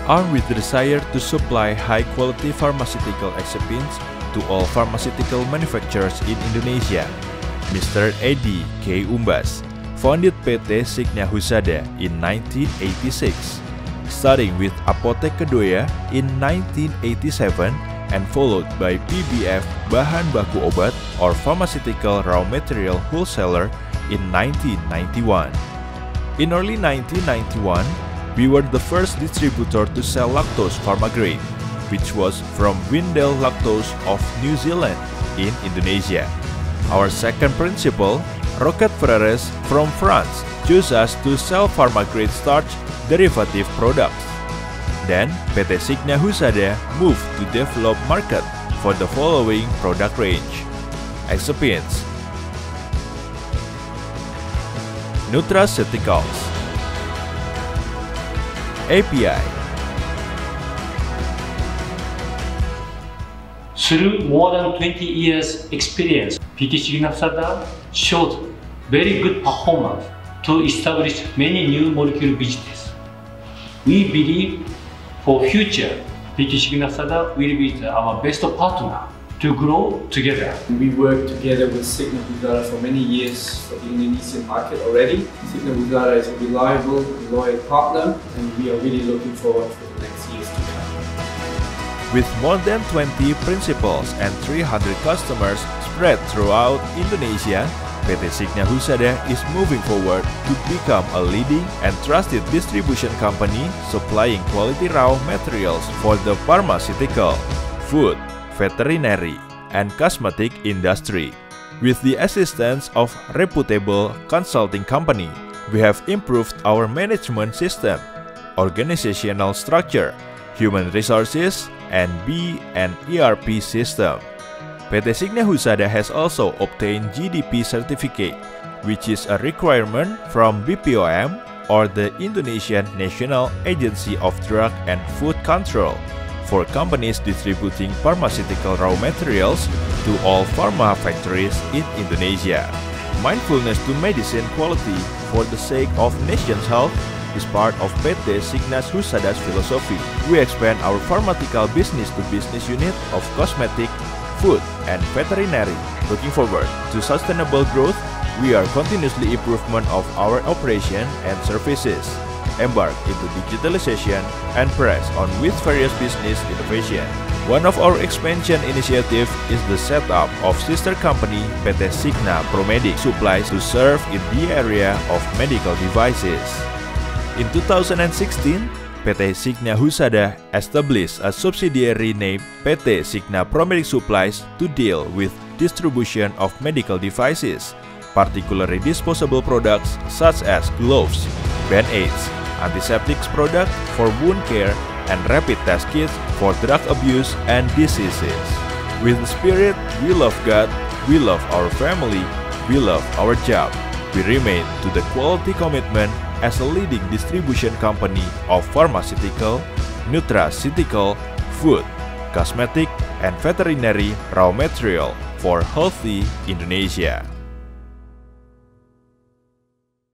Armed with the desire to supply high-quality pharmaceutical excipients to all pharmaceutical manufacturers in Indonesia, Mr. Edi K. Umbas founded PT Signa Husada in 1986, starting with Apotek Kedoya in 1987 and followed by PBF Bahan Baku Obat or Pharmaceutical Raw Material Wholesaler in 1991. In early 1991, we were the first distributor to sell lactose pharma grade, which was from Windell Lactose of New Zealand in Indonesia. Our second principal, Roquette Frères from France, chose us to sell pharma grade starch derivative products. Then, PT Signa Husada moved to develop market for the following product range: excipients, nutraceuticals, API. Through more than 20 years experience, PT Signa Husada showed very good performance to establish many new molecule business. We believe for future, PT Signa Husada will be our best partner to grow together. We worked together with Signa Husada for many years for the Indonesian market already. Signa Husada is a reliable, loyal partner, and we are really looking forward for the next years to come. With more than 20 principals and 300 customers spread throughout Indonesia, PT Signa Husada is moving forward to become a leading and trusted distribution company supplying quality raw materials for the pharmaceutical, food, veterinary, and cosmetic industry. With the assistance of reputable consulting company, we have improved our management system, organizational structure, human resources, and B and ERP system. PT Signa Husada has also obtained GDP certificate, which is a requirement from BPOM or the Indonesian National Agency of Drug and Food Control for companies distributing pharmaceutical raw materials to all pharma factories in Indonesia. Mindfulness to medicine quality for the sake of nation's health is part of PT Signa Husada's philosophy. We expand our pharmaceutical business-to-business unit of cosmetic, food, and veterinary. Looking forward to sustainable growth, we are continuously improvement of our operation and services, embark into digitalization, and press on with various business innovation. One of our expansion initiatives is the setup of sister company PT Signa Promedic Supplies to serve in the area of medical devices. In 2016, PT Signa Husada established a subsidiary named PT Signa Promedic Supplies to deal with distribution of medical devices, particularly disposable products such as gloves, band-aids, antiseptic products for wound care, and rapid test kits for drug abuse and diseases. With the spirit, we love God, we love our family, we love our job. We remain to the quality commitment as a leading distribution company of pharmaceutical, nutraceutical, food, cosmetic, and veterinary raw material for healthy Indonesia.